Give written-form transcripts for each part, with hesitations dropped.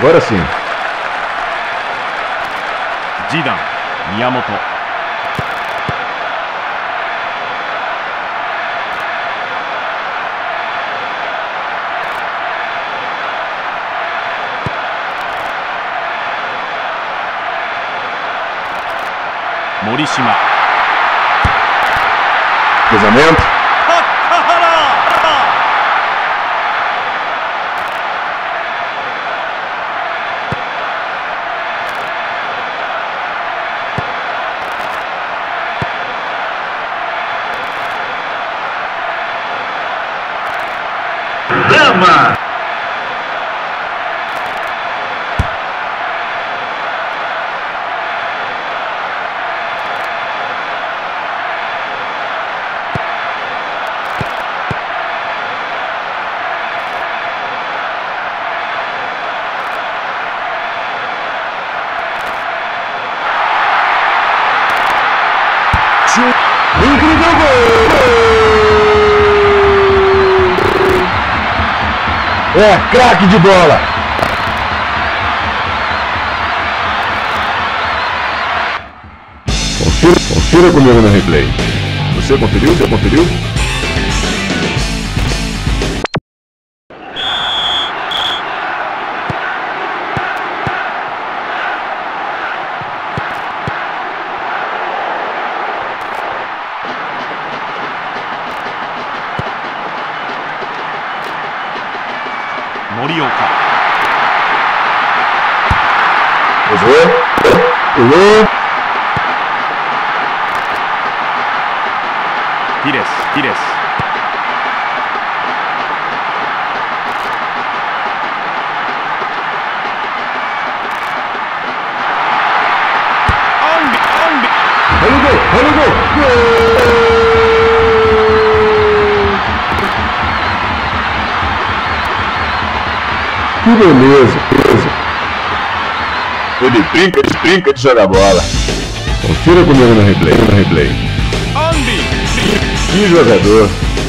Agora sim. Zidane, Miyamoto. Morishima. Cruzamento. Drama. Incrível gol! É, craque de bola! Confira comigo no replay. Você conferiu? Você conferiu? Morioka. Pulou. Pires. Olha o gol! Que beleza! Ele brinca de jogar bola. Confira comigo no replay. Que jogador!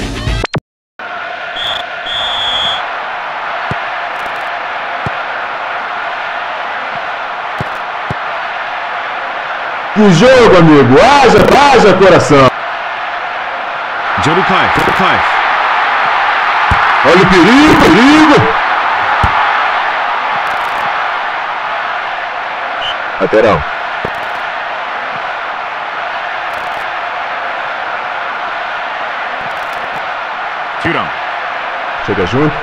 Que jogo, amigo! Haja coração! Jorukai. Olha o perigo! Lateral. Thuram. Chega junto.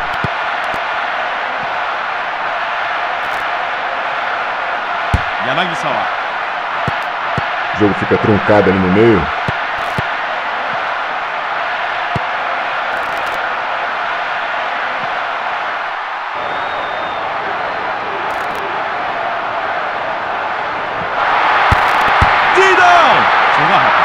Yanagisawa. O jogo fica truncado ali no meio. Zidane. Sonahata.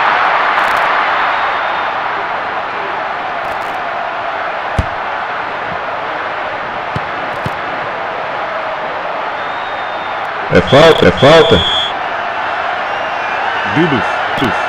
É falta. Dubus.